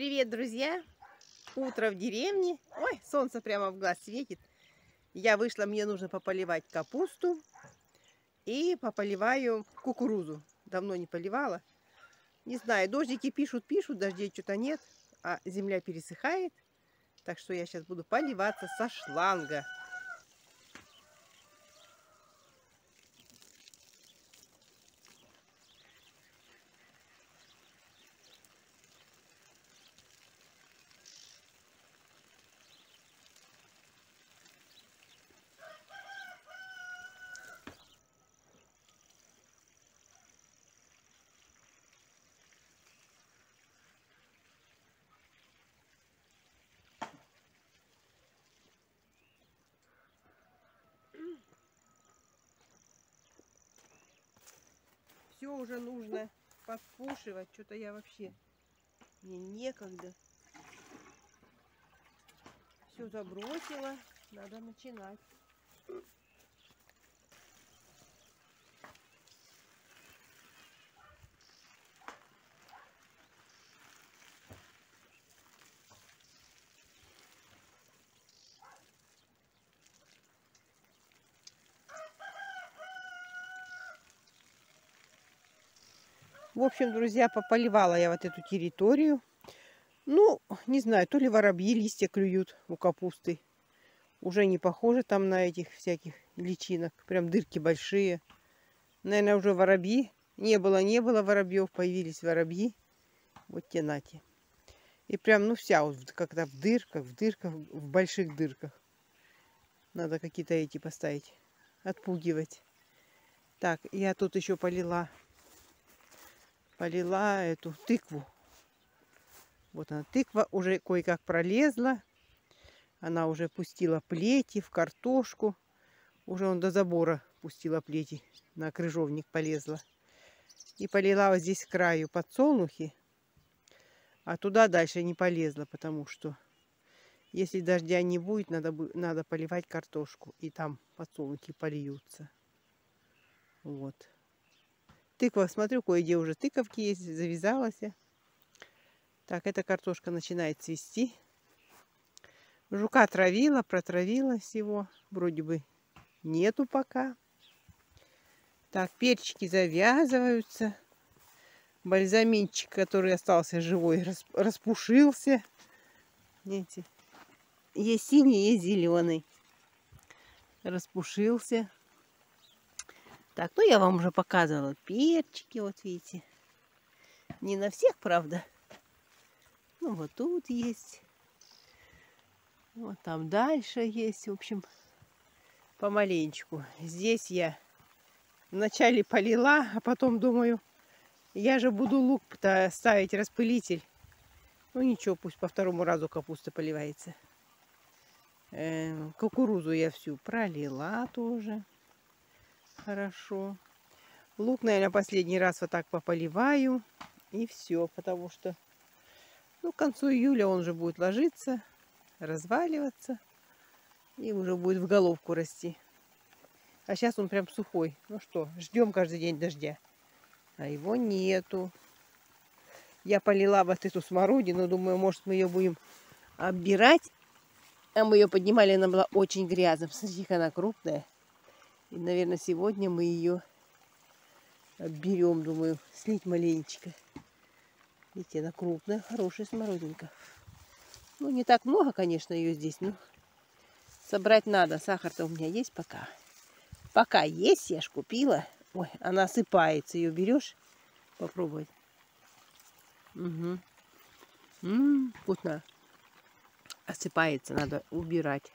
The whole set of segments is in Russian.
Привет, друзья! Утро в деревне. Ой, солнце прямо в глаз светит. Я вышла, мне нужно пополивать капусту и пополиваю кукурузу. Давно не поливала. Не знаю, дождики пишут, дождей что-то нет, а земля пересыхает. Так что я сейчас буду поливаться со шланга. Все уже нужно подпушивать. Что-то я вообще... Мне некогда. Все забросила. Надо начинать. В общем, друзья, пополивала я вот эту территорию. Ну, не знаю, то ли воробьи листья клюют у капусты. Уже не похоже там на этих всяких личинок. Прям дырки большие. Наверное, уже воробьи. Не было воробьев, появились воробьи. Вот те нате. И прям, ну, вся вот когда в дырках, в больших дырках. Надо какие-то эти поставить. Отпугивать. Так, я тут еще полила эту тыкву. Вот она, тыква уже кое-как пролезла. Она уже пустила плети в картошку. Уже он до забора пустила плети. На крыжовник полезла. И полила вот здесь к краю подсолнухи. А туда дальше не полезла, потому что если дождя не будет, надо поливать картошку. И там подсолнухи польются. Вот. Тыква, смотрю, кое-где уже тыковки есть, завязалась. Так, эта картошка начинает цвести. Жука протравила всего. Вроде бы нету пока. Так, перчики завязываются. Бальзаминчик, который остался живой, распушился. Видите? Есть синий, есть зеленый. Распушился. Так, ну я вам уже показывала перчики, вот видите. Не на всех, правда. Ну вот тут есть. Вот там дальше есть. В общем, помаленечку. Здесь я вначале полила, а потом думаю, я же буду лук-то ставить распылитель. Ну ничего, пусть по второму разу капуста поливается. Кукурузу я всю пролила тоже. Хорошо. Лук, наверное, последний раз вот так пополиваю. И все, потому что ну, к концу июля он уже будет ложиться, разваливаться. И уже будет в головку расти. А сейчас он прям сухой. Ну что, ждем каждый день дождя. А его нету. Я полила вот эту смородину. Думаю, может, мы ее будем оббирать. А мы ее поднимали, она была очень грязная. Смотрите, она крупная. И, наверное, сегодня мы ее обберем, думаю, слить маленечко. Видите, она крупная, хорошая смородинка. Ну, не так много, конечно, ее здесь, но собрать надо. Сахар-то у меня есть пока. Пока есть, я ж купила. Ой, она осыпается. Ее берешь, попробовать. Угу. Вкусно. Осыпается, надо убирать.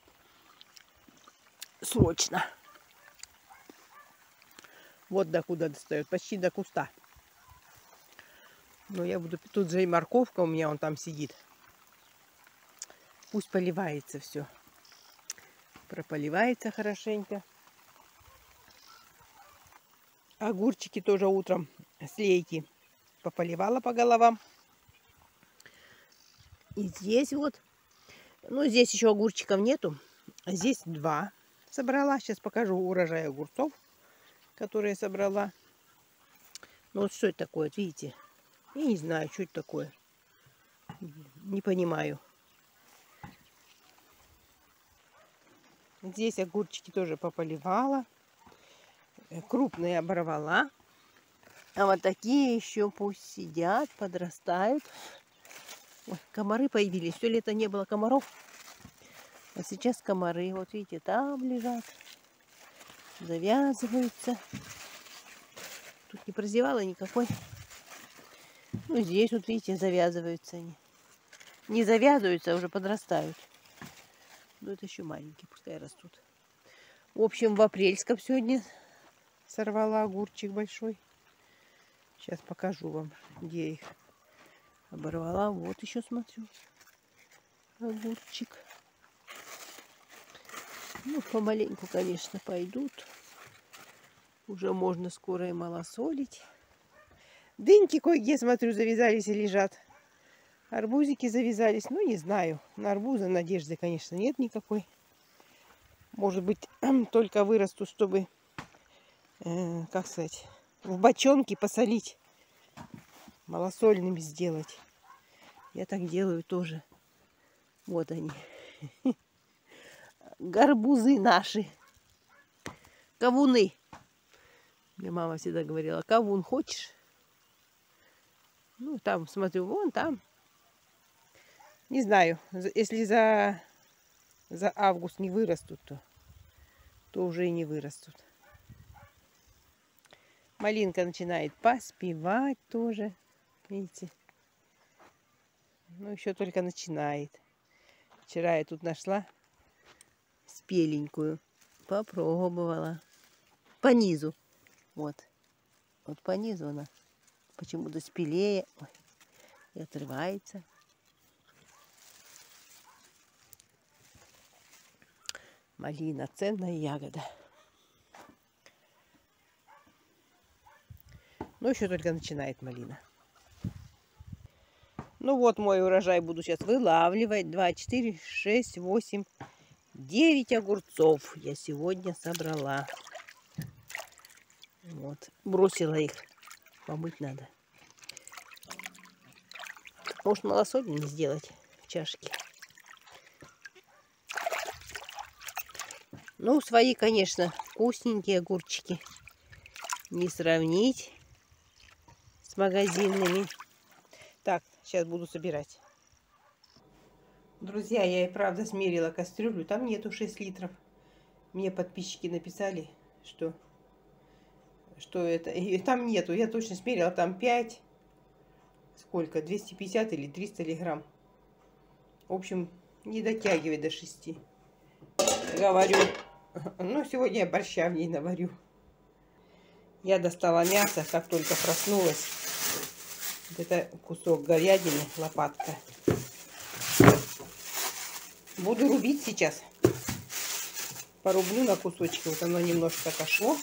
Срочно. Вот до куда достает, почти до куста. Но я буду... Тут же и морковка у меня, он там сидит. Пусть поливается все. Прополивается хорошенько. Огурчики тоже утром слейки пополивала по головам. И здесь вот. Ну, здесь еще огурчиков нету. А здесь 2 собрала. Сейчас покажу урожай огурцов, которые собрала. Ну, вот что это такое, видите? Я не знаю, что это такое. Не понимаю. Здесь огурчики тоже пополивала. Крупные оборвала. А вот такие еще пусть сидят, подрастают. Ой, комары появились. Все лето не было комаров. А сейчас комары. Вот видите, там лежат. Завязываются. Тут не прозевала никакой. Ну, здесь вот видите, завязываются они. Не завязываются, а уже подрастают. Но это еще маленькие, пускай растут. В общем, в Апрельском сегодня сорвала огурчик большой. Сейчас покажу вам, где их оборвала. Вот еще смотрю. Огурчик. Ну, помаленьку, конечно, пойдут. Уже можно скоро и малосолить. Дыньки кое-где, смотрю, завязались и лежат. Арбузики завязались. Ну, не знаю. На арбузы надежды, конечно, нет никакой. Может быть, только вырастут, чтобы, как сказать, в бочонке посолить. Малосольными сделать. Я так делаю тоже. Вот они. Гарбузы наши. Кавуны. Мне мама всегда говорила, кавун хочешь? Ну, там, смотрю, вон там. Не знаю, если за август не вырастут, то уже и не вырастут. Малинка начинает поспевать тоже. Видите? Ну, еще только начинает. Вчера я тут нашла спеленькую. Попробовала. По низу. Вот. Вот по низу она. Почему-то спелее. Ой, и отрывается. Малина, ценная ягода. Но еще только начинает малина. Ну вот мой урожай буду сейчас вылавливать. 2, 4, 6, 8, 9 огурцов я сегодня собрала. Вот. Бросила их. Помыть надо. Может, малосольные сделать в чашке. Ну, свои, конечно, вкусненькие огурчики. Не сравнить с магазинными. Так, сейчас буду собирать. Друзья, я и правда смерила кастрюлю. Там нету 6 литров. Мне подписчики написали, что это. И там нету. Я точно смерила. Там 5. Сколько? 250 или 300 грамм. В общем, не дотягивает до 6. Говорю. Ну, сегодня я борща в ней наварю. Я достала мясо, как только проснулась. Вот это кусок говядины, лопатка. Буду рубить сейчас. Порублю на кусочки. Вот оно немножко отошло.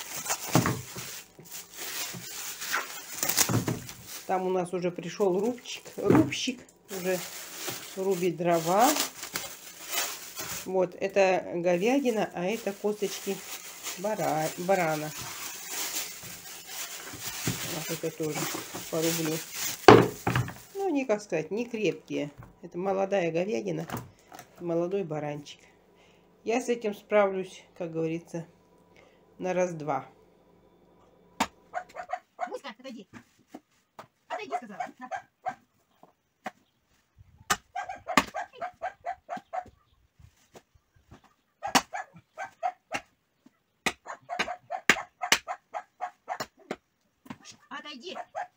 Там у нас уже пришел рубщик уже рубит дрова. Вот, это говядина, а это косточки барана. Вот это тоже порублю. Ну, они, как сказать, не крепкие. Это молодая говядина, молодой баранчик. Я с этим справлюсь, как говорится, на раз-два. Муська, отойди. Отойди, сказала. Отойди.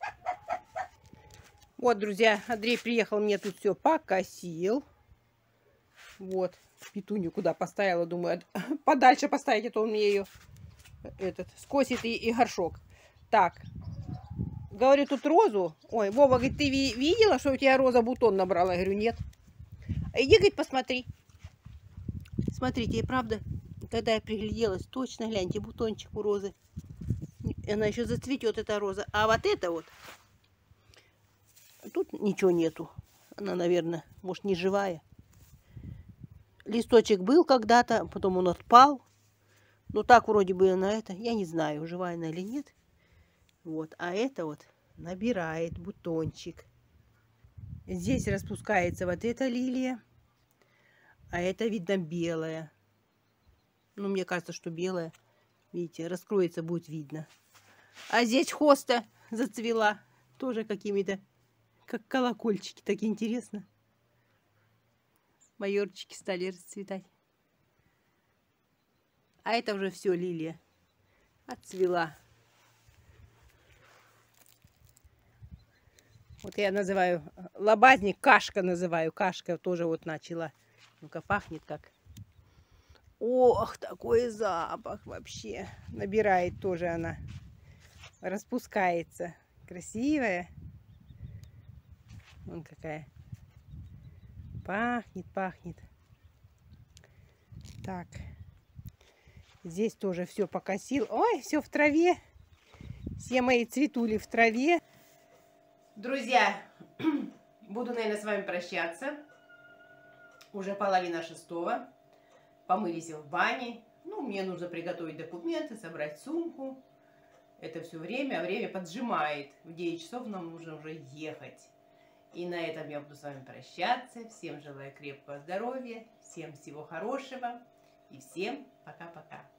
Вот, друзья, Андрей приехал, мне тут все покосил. Вот, петунью куда поставила, думаю, подальше поставить, а то он мне ее скосит и горшок. Так, говорю, тут розу. Ой, Вова, говорит, ты видела, что у тебя роза бутон набрала? Я говорю, нет. А иди, говорит, посмотри. Смотрите, и правда, когда я пригляделась, точно, гляньте, бутончик у розы. Она еще зацветет, эта роза. А вот это вот, тут ничего нету. Она, наверное, может, не живая. Листочек был когда-то, потом он отпал. Ну, так вроде бы на это, я не знаю, живая она или нет. Вот, а это вот набирает бутончик. Здесь распускается вот эта лилия, а это, видно, белая. Ну, мне кажется, что белая. Видите, раскроется, будет видно. А здесь хоста зацвела. Тоже какими-то, как колокольчики. Так интересно. Майорчики стали расцветать. А это уже все лилия. Отцвела. Вот я называю лобазник, кашка называю. Кашка тоже вот начала. Ну-ка, пахнет как. Ох, такой запах вообще. Набирает тоже она. Распускается. Красивая. Вон какая. Пахнет, пахнет. Так. Здесь тоже все покосил. Ой, все в траве. Все мои цветули в траве. Друзья, буду, наверное, с вами прощаться. Уже 5:30. Помылись в бане. Ну, мне нужно приготовить документы, собрать сумку. Это все время, а время поджимает. В 9 часов нам нужно уже ехать. И на этом я буду с вами прощаться. Всем желаю крепкого здоровья, всем всего хорошего. И всем пока-пока.